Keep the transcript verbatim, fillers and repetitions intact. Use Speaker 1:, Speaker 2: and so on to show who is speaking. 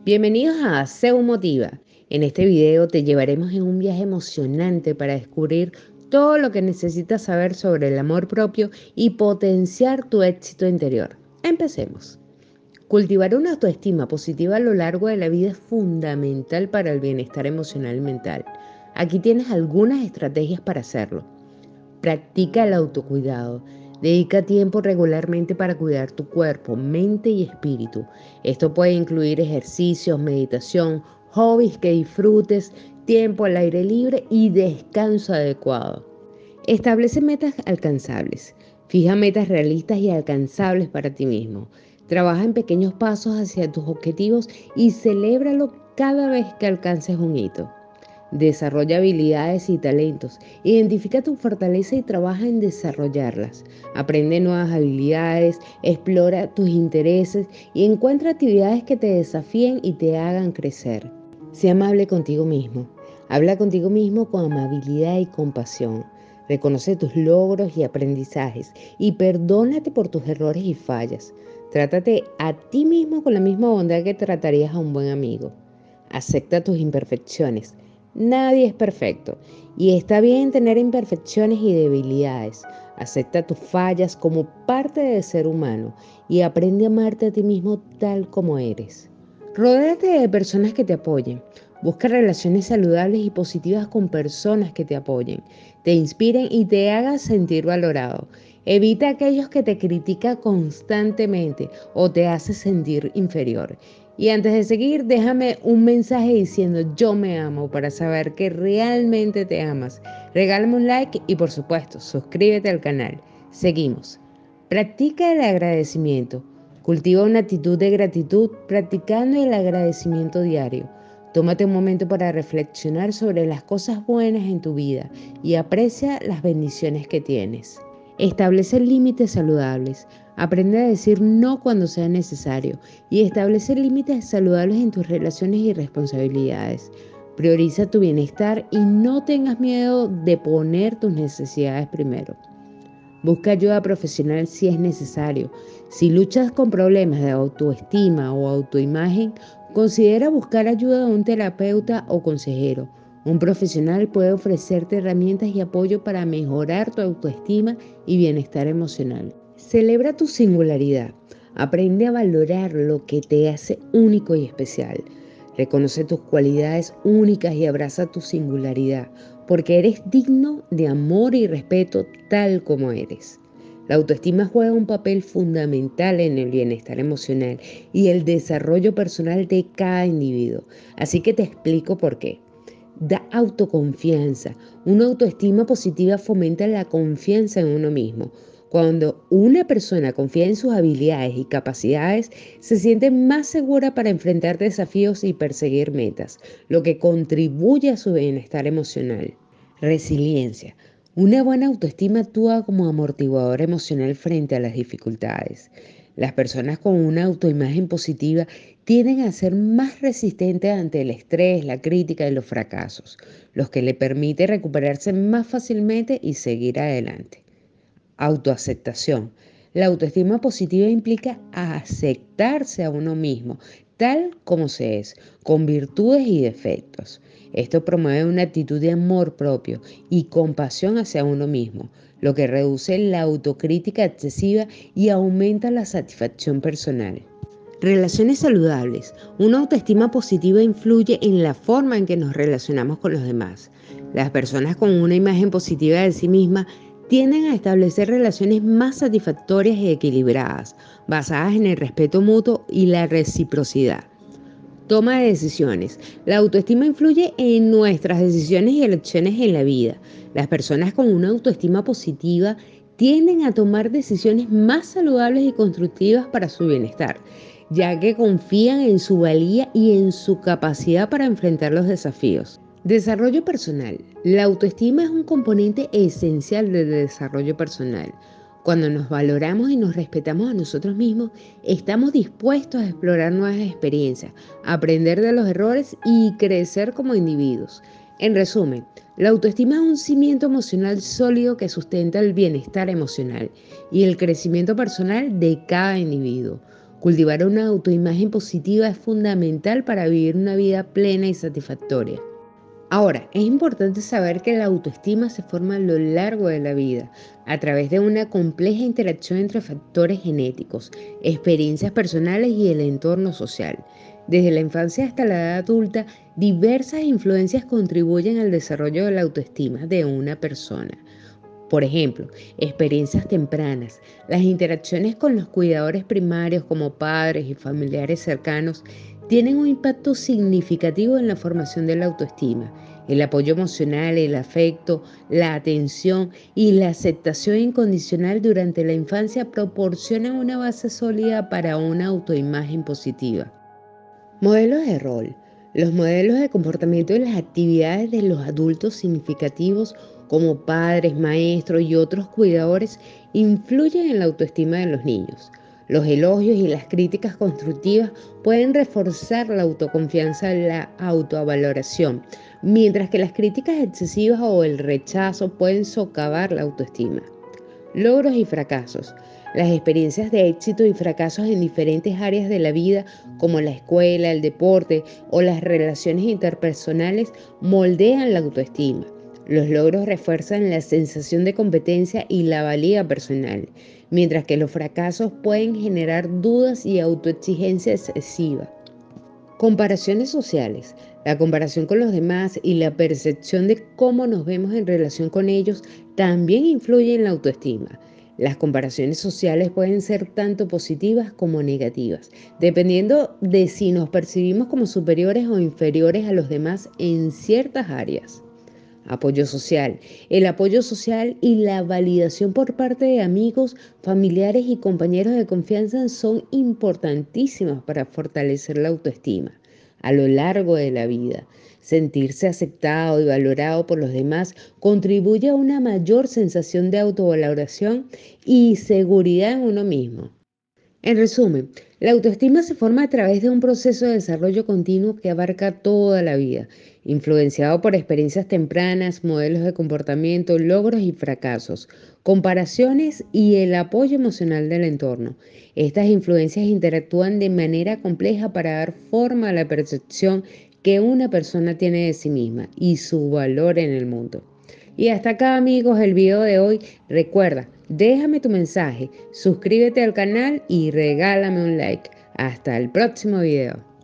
Speaker 1: Bienvenidos a S E O Motiva. En este video te llevaremos en un viaje emocionante para descubrir todo lo que necesitas saber sobre el amor propio y potenciar tu éxito interior. Empecemos. Cultivar una autoestima positiva a lo largo de la vida es fundamental para el bienestar emocional y mental. Aquí tienes algunas estrategias para hacerlo. Practica el autocuidado. Dedica tiempo regularmente para cuidar tu cuerpo, mente y espíritu. Esto puede incluir ejercicios, meditación, hobbies que disfrutes, tiempo al aire libre y descanso adecuado. Establece metas alcanzables. Fija metas realistas y alcanzables para ti mismo. Trabaja en pequeños pasos hacia tus objetivos y celébralo cada vez que alcances un hito. Desarrolla habilidades y talentos. Identifica tu fortaleza y trabaja en desarrollarlas. Aprende nuevas habilidades, explora tus intereses y encuentra actividades que te desafíen y te hagan crecer. Sé amable contigo mismo. Habla contigo mismo con amabilidad y compasión. Reconoce tus logros y aprendizajes y perdónate por tus errores y fallas. Trátate a ti mismo con la misma bondad que tratarías a un buen amigo. Acepta tus imperfecciones. Nadie es perfecto y está bien tener imperfecciones y debilidades. Acepta tus fallas como parte del ser humano y aprende a amarte a ti mismo tal como eres. Rodéate de personas que te apoyen. Busca relaciones saludables y positivas con personas que te apoyen, te inspiren y te hagan sentir valorado. Evita a aquellos que te critican constantemente o te hacen sentir inferior. Y antes de seguir, déjame un mensaje diciendo yo me amo para saber que realmente te amas. Regálame un like y por supuesto, suscríbete al canal. Seguimos. Practica el agradecimiento. Cultiva una actitud de gratitud practicando el agradecimiento diario. Tómate un momento para reflexionar sobre las cosas buenas en tu vida y aprecia las bendiciones que tienes. Establece límites saludables. Aprende a decir no cuando sea necesario y establece límites saludables en tus relaciones y responsabilidades. Prioriza tu bienestar y no tengas miedo de poner tus necesidades primero. Busca ayuda profesional si es necesario. Si luchas con problemas de autoestima o autoimagen, considera buscar ayuda de un terapeuta o consejero. Un profesional puede ofrecerte herramientas y apoyo para mejorar tu autoestima y bienestar emocional. Celebra tu singularidad. Aprende a valorar lo que te hace único y especial. Reconoce tus cualidades únicas y abraza tu singularidad, porque eres digno de amor y respeto tal como eres. La autoestima juega un papel fundamental en el bienestar emocional y el desarrollo personal de cada individuo. Así que te explico por qué. Da autoconfianza. Una autoestima positiva fomenta la confianza en uno mismo. Cuando una persona confía en sus habilidades y capacidades, se siente más segura para enfrentar desafíos y perseguir metas, lo que contribuye a su bienestar emocional. Resiliencia. Una buena autoestima actúa como amortiguador emocional frente a las dificultades. Las personas con una autoimagen positiva tienden a ser más resistentes ante el estrés, la crítica y los fracasos, lo que le permite recuperarse más fácilmente y seguir adelante. Autoaceptación. La autoestima positiva implica aceptarse a uno mismo, tal como se es, con virtudes y defectos. Esto promueve una actitud de amor propio y compasión hacia uno mismo, lo que reduce la autocrítica excesiva y aumenta la satisfacción personal. Relaciones saludables. Una autoestima positiva influye en la forma en que nos relacionamos con los demás. Las personas con una imagen positiva de sí mismas tienden a establecer relaciones más satisfactorias y equilibradas, basadas en el respeto mutuo y la reciprocidad. Toma de decisiones. La autoestima influye en nuestras decisiones y elecciones en la vida. Las personas con una autoestima positiva tienden a tomar decisiones más saludables y constructivas para su bienestar, ya que confían en su valía y en su capacidad para enfrentar los desafíos. Desarrollo personal. La autoestima es un componente esencial del desarrollo personal. Cuando nos valoramos y nos respetamos a nosotros mismos, estamos dispuestos a explorar nuevas experiencias, aprender de los errores y crecer como individuos. En resumen, la autoestima es un cimiento emocional sólido que sustenta el bienestar emocional y el crecimiento personal de cada individuo. Cultivar una autoimagen positiva es fundamental para vivir una vida plena y satisfactoria. Ahora, es importante saber que la autoestima se forma a lo largo de la vida, a través de una compleja interacción entre factores genéticos, experiencias personales y el entorno social. Desde la infancia hasta la edad adulta, diversas influencias contribuyen al desarrollo de la autoestima de una persona. Por ejemplo, experiencias tempranas, las interacciones con los cuidadores primarios como padres y familiares cercanos tienen un impacto significativo en la formación de la autoestima. El apoyo emocional, el afecto, la atención y la aceptación incondicional durante la infancia proporcionan una base sólida para una autoimagen positiva. Modelos de rol. Los modelos de comportamiento y las actividades de los adultos significativos como padres, maestros y otros cuidadores influyen en la autoestima de los niños. Los elogios y las críticas constructivas pueden reforzar la autoconfianza y la autovaloración, mientras que las críticas excesivas o el rechazo pueden socavar la autoestima. Logros y fracasos. Las experiencias de éxito y fracasos en diferentes áreas de la vida, como la escuela, el deporte o las relaciones interpersonales, moldean la autoestima. Los logros refuerzan la sensación de competencia y la valía personal, mientras que los fracasos pueden generar dudas y autoexigencia excesiva. Comparaciones sociales. La comparación con los demás y la percepción de cómo nos vemos en relación con ellos también influye en la autoestima. Las comparaciones sociales pueden ser tanto positivas como negativas, dependiendo de si nos percibimos como superiores o inferiores a los demás en ciertas áreas. Apoyo social. El apoyo social y la validación por parte de amigos, familiares y compañeros de confianza son importantísimas para fortalecer la autoestima a lo largo de la vida. Sentirse aceptado y valorado por los demás contribuye a una mayor sensación de autovaloración y seguridad en uno mismo. En resumen, la autoestima se forma a través de un proceso de desarrollo continuo que abarca toda la vida, influenciado por experiencias tempranas, modelos de comportamiento, logros y fracasos, comparaciones y el apoyo emocional del entorno. Estas influencias interactúan de manera compleja para dar forma a la percepción que una persona tiene de sí misma y su valor en el mundo. Y hasta acá, amigos, el video de hoy. Recuerda, déjame tu mensaje, suscríbete al canal y regálame un like. Hasta el próximo video.